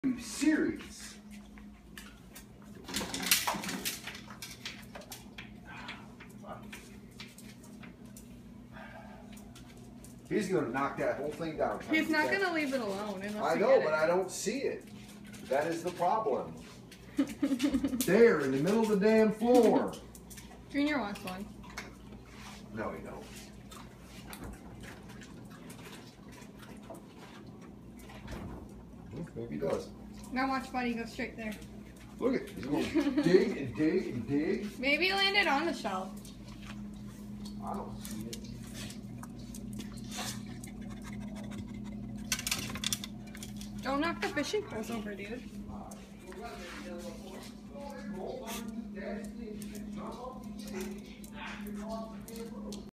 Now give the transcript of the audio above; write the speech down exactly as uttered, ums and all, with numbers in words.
you serious? He's gonna knock that whole thing down. He's not gonna leave it alone unless I you know, get but it. I don't see it. That is the problem. There, in the middle of the damn floor. Junior wants one. No, he don't. Maybe he does. Now watch Buddy go straight there. Look at, he's going to dig and dig and dig. Maybe he landed on the shelf. I don't see it. Don't knock the fishing poles over, dude.